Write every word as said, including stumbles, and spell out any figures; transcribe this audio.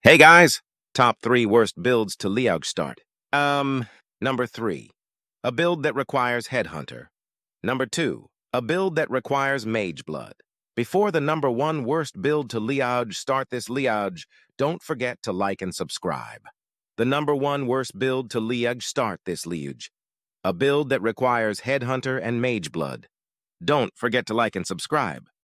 Hey guys, top three worst builds to Leauge start. Um, number three, a build that requires Headhunter. Number two, a build that requires Mage Blood. Before the number one worst build to Leauge start this Leauge, don't forget to like and subscribe. The number one worst build to Leauge start this Leauge, a build that requires Headhunter and Mage Blood. Don't forget to like and subscribe.